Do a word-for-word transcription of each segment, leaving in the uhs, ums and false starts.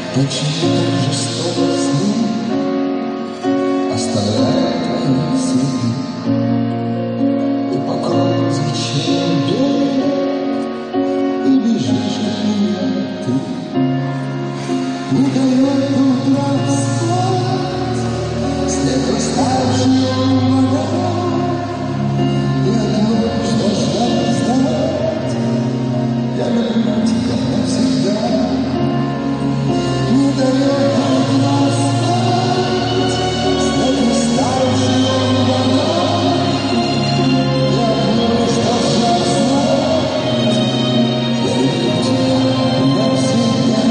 Почему так жестоко сны оставляют твои следы? Ты по кругу зачем и бежишь от меня ты? Не дает по утрам спать, след уставший вода. Ты отмоешь, что ждать, ждать. Я люблю тебя навсегда. Не дает по утрам спать, след уставший вода. Я отмоешь, что ждать, ждать. Я люблю тебя навсегда.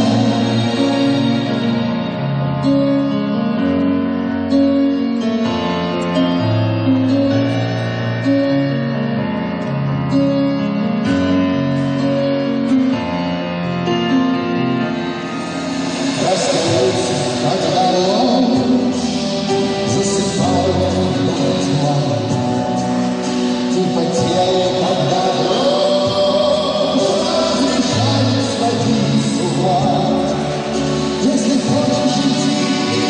Расстается, когда ложь засыпает тьма. Ты по телу, когда дрожь разрешает сводить с ума. Если хочешь идти,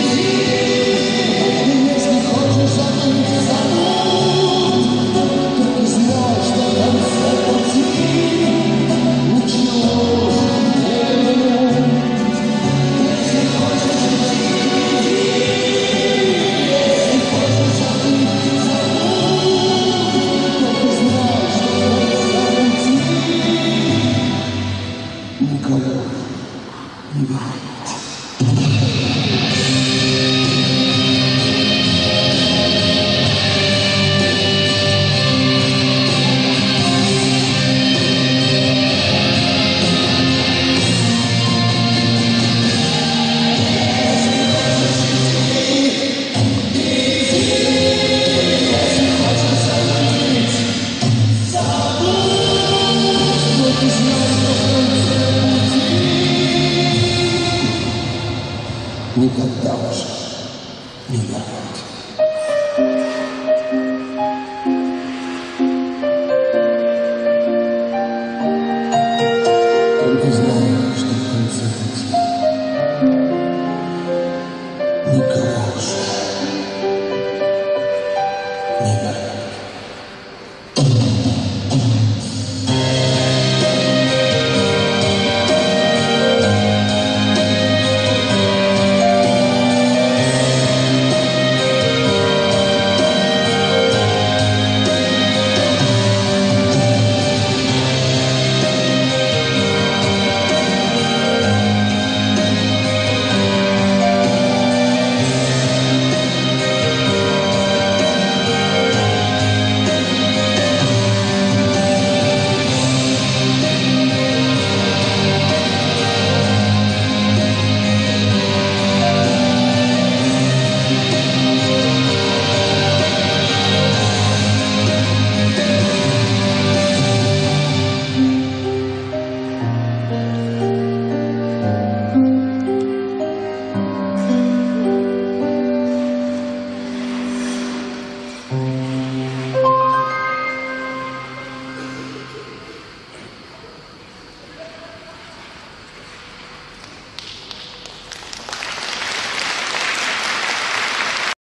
иди, и если хочешь забыть, забудь. Только знай, что в конце пути ничего уже не вернуть. Если хочешь идти, иди, если хочешь забыть, забудь. Только знай, что в конце пути никого не вернуть. Никогда уже не вернуть.